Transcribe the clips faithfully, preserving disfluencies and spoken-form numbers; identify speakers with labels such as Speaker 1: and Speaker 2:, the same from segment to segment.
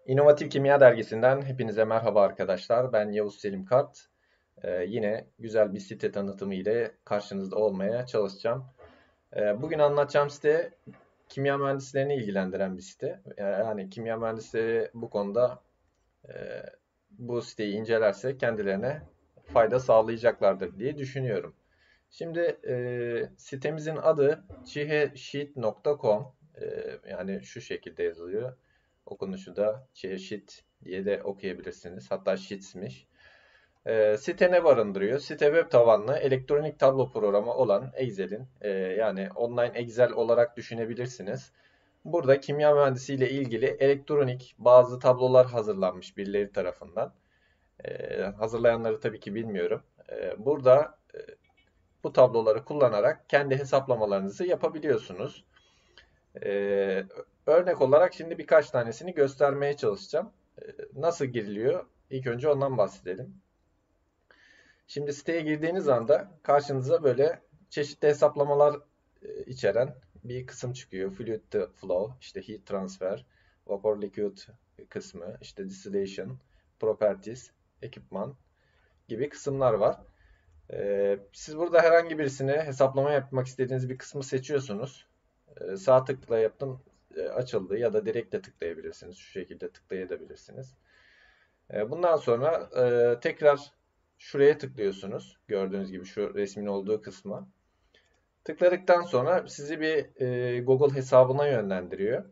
Speaker 1: İnovatif Kimya Dergisi'nden hepinize merhaba arkadaşlar. Ben Yavuz Selim Kart. Ee, yine güzel bir site tanıtımı ile karşınızda olmaya çalışacağım. Ee, bugün anlatacağım site kimya mühendislerini ilgilendiren bir site. Yani kimya mühendisleri bu konuda e, bu siteyi incelerse kendilerine fayda sağlayacaklardır diye düşünüyorum. Şimdi e, sitemizin adı çihesheet nokta com. E, yani şu şekilde yazılıyor. Okunuşu da çihesheet diye de okuyabilirsiniz. Hatta sheets'miş. E, site ne barındırıyor? Site web tabanlı elektronik tablo programı olan Excel'in e, yani online Excel olarak düşünebilirsiniz. Burada kimya mühendisiyle ilgili elektronik bazı tablolar hazırlanmış birileri tarafından. E, hazırlayanları tabii ki bilmiyorum. E, burada e, bu tabloları kullanarak kendi hesaplamalarınızı yapabiliyorsunuz. Ee, Örnek olarak şimdi birkaç tanesini göstermeye çalışacağım. Ee, nasıl giriliyor? İlk önce ondan bahsedelim. Şimdi siteye girdiğiniz anda karşınıza böyle çeşitli hesaplamalar e, içeren bir kısım çıkıyor. Fluid flow, işte heat transfer, vapor liquid kısmı, işte distillation, properties, ekipman gibi kısımlar var. Ee, siz burada herhangi birisine hesaplama yapmak istediğiniz bir kısmı seçiyorsunuz. Ee, sağ tıkla yaptım e, açıldı ya da direkt de tıklayabilirsiniz. Şu şekilde tıklayabilirsiniz. Ee, bundan sonra e, tekrar şuraya tıklıyorsunuz. Gördüğünüz gibi şu resmin olduğu kısma. Tıkladıktan sonra sizi bir e, Google hesabına yönlendiriyor.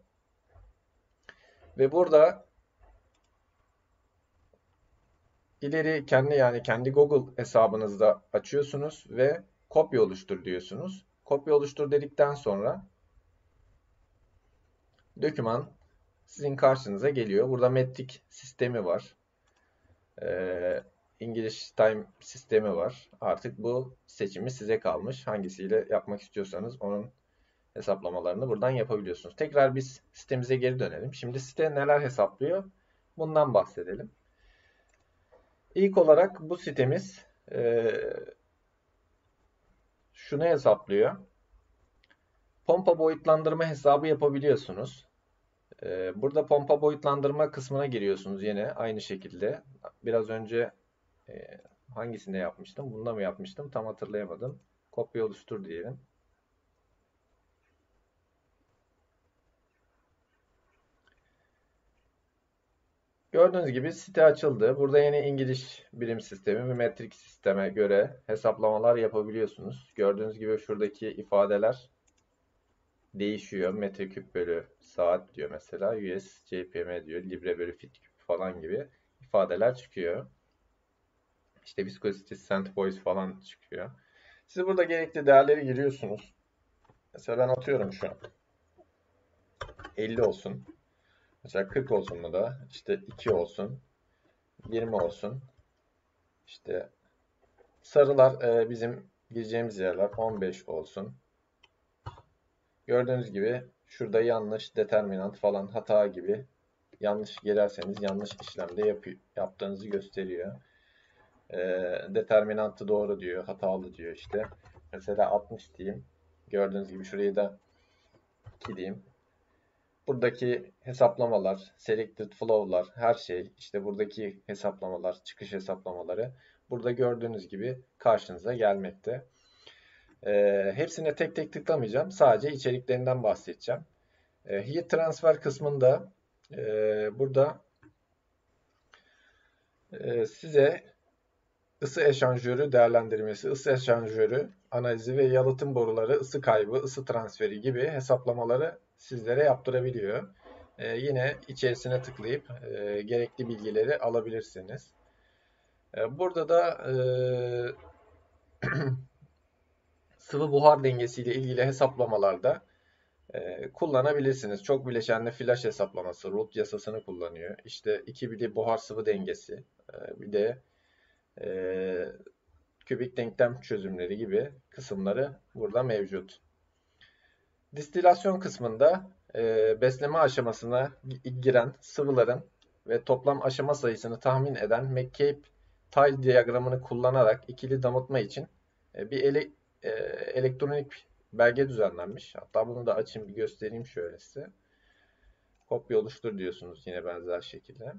Speaker 1: Ve burada ileri kendi yani kendi Google hesabınızda açıyorsunuz ve kopya oluştur diyorsunuz. Kopya oluştur dedikten sonra doküman sizin karşınıza geliyor. Burada metrik sistemi var. Ee, English Time sistemi var. Artık bu seçimi size kalmış. Hangisiyle yapmak istiyorsanız onun hesaplamalarını buradan yapabiliyorsunuz. Tekrar biz sitemize geri dönelim. Şimdi site neler hesaplıyor? Bundan bahsedelim. İlk olarak bu sitemiz e, şunu hesaplıyor. Pompa boyutlandırma hesabı yapabiliyorsunuz. Ee, burada pompa boyutlandırma kısmına giriyorsunuz yine aynı şekilde. Biraz önce e, hangisinde yapmıştım? Bunda mı yapmıştım? Tam hatırlayamadım. Kopya oluştur diyelim. Gördüğünüz gibi site açıldı. Burada yeni İngiliz birim sistemi ve metrik sisteme göre hesaplamalar yapabiliyorsunuz. Gördüğünüz gibi şuradaki ifadeler değişiyor. Metreküp bölü saat diyor mesela. U S, C P M diyor. Libre bölü fit küp falan gibi ifadeler çıkıyor. İşte viscosity, centipoise falan çıkıyor. Siz burada gerekli değerleri giriyorsunuz. Mesela ben atıyorum şu an. elli olsun. Mesela kırk olsun mu da? İşte iki olsun. yirmi olsun. İşte sarılar e, bizim gireceğimiz yerler on beş olsun. Gördüğünüz gibi şurada yanlış determinant falan hata gibi yanlış girerseniz yanlış işlemde yap yaptığınızı gösteriyor. E, determinantı doğru diyor, hatalı diyor işte. Mesela altmış diyeyim. Gördüğünüz gibi şurayı da iki diyeyim. Buradaki hesaplamalar, selected flow'lar, her şey, işte buradaki hesaplamalar, çıkış hesaplamaları burada gördüğünüz gibi karşınıza gelmekte. Ee, hepsine tek tek tıklamayacağım. Sadece içeriklerinden bahsedeceğim. Ee, heat transfer kısmında e, burada e, size ısı eşanjörü değerlendirmesi, ısı eşanjörü analizi ve yalıtım boruları, ısı kaybı, ısı transferi gibi hesaplamaları sizlere yaptırabiliyor. Ee, yine içerisine tıklayıp e, gerekli bilgileri alabilirsiniz. Ee, burada da e, sıvı buhar dengesiyle ilgili hesaplamalarda e, kullanabilirsiniz. Çok bileşenli flash hesaplaması, Root yasasını kullanıyor. İşte iki bir de buhar sıvı dengesi, e, bir de e, kübik denklem çözümleri gibi kısımları burada mevcut. Distilasyon kısmında e, besleme aşamasına giren sıvıların ve toplam aşama sayısını tahmin eden McCabe-Tyle diyagramını kullanarak ikili damıtma için e, bir ele, e, elektronik belge düzenlenmiş. Hatta bunu da açayım bir göstereyim şöyle size. Kopya oluştur diyorsunuz yine benzer şekilde.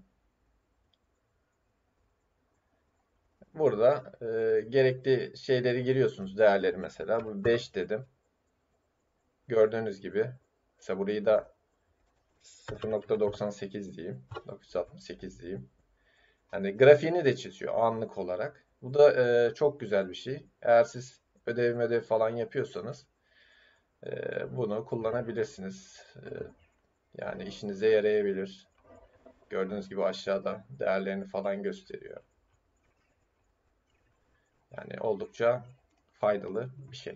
Speaker 1: Burada e, gerekli şeyleri giriyorsunuz. Değerleri mesela. Bu beş dedim. Gördüğünüz gibi. Mesela burayı da sıfır nokta doksan sekiz diyeyim. dokuz yüz altmış sekiz diyeyim. Yani grafiğini de çiziyor anlık olarak. Bu da e, çok güzel bir şey. Eğer siz ödev ödev falan yapıyorsanız e, bunu kullanabilirsiniz. E, yani işinize yarayabilir. Gördüğünüz gibi aşağıda değerlerini falan gösteriyor. Yani oldukça faydalı bir şey.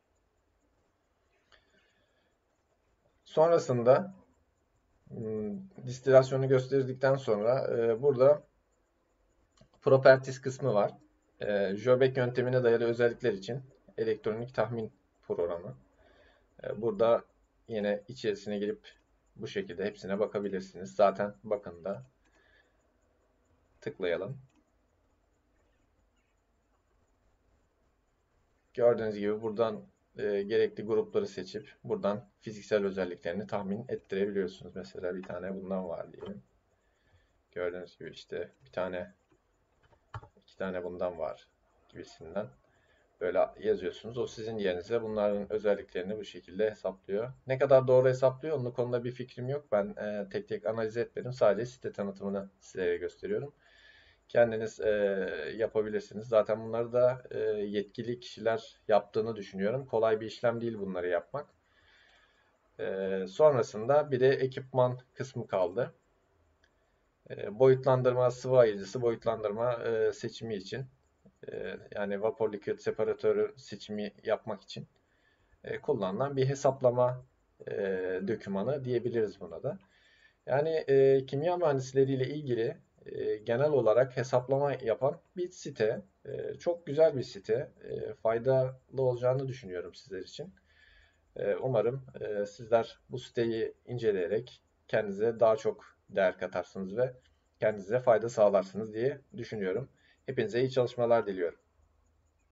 Speaker 1: Sonrasında distilasyonu gösterdikten sonra e, burada properties kısmı var. E, Joubek yöntemine dayalı özellikler için elektronik tahmin programı. E, burada yine içerisine girip bu şekilde hepsine bakabilirsiniz. Zaten bakın da tıklayalım. Gördüğünüz gibi buradan e, gerekli grupları seçip buradan fiziksel özelliklerini tahmin ettirebiliyorsunuz. Mesela bir tane bundan var diyelim. Gördüğünüz gibi işte bir tane iki tane bundan var gibisinden. Böyle yazıyorsunuz. O sizin yerinize bunların özelliklerini bu şekilde hesaplıyor. Ne kadar doğru hesaplıyor onun konuda bir fikrim yok. Ben e, tek tek analiz etmedim. Sadece site tanıtımını size gösteriyorum. Kendiniz e, yapabilirsiniz. Zaten bunları da e, yetkili kişiler yaptığını düşünüyorum. Kolay bir işlem değil bunları yapmak. E, sonrasında bir de ekipman kısmı kaldı. E, boyutlandırma, sıvı ayırıcısı boyutlandırma e, seçimi için. E, yani vapor liquid separatörü seçimi yapmak için e, kullanılan bir hesaplama e, dokümanı diyebiliriz buna da. Yani e, kimya mühendisleriyle ilgili e, genel olarak hesaplama yapan bir site. E, çok güzel bir site. E, faydalı olacağını düşünüyorum sizler için. E, umarım e, sizler bu siteyi inceleyerek kendinize daha çok değer katarsınız ve kendinize fayda sağlarsınız diye düşünüyorum. Hepinize iyi çalışmalar diliyorum.